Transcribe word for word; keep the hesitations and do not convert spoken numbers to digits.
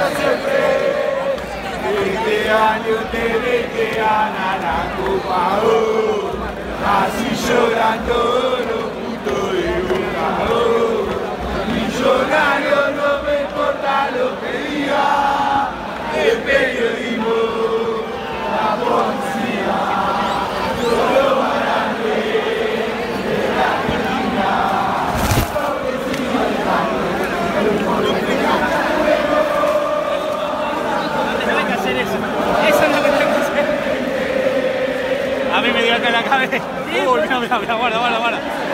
Este año tenés que ganar la copa, oh. Así lloran todos los putos de Boca, oh. Millonario, no me importa lo que diga el periodismo, la policía, solo para reír de la Argentina. No hay que hacer eso. Eso es lo que tengo que hacer. A mí me dio acá en la cabeza. Uy, no, mira, mira, guarda, guarda, guarda.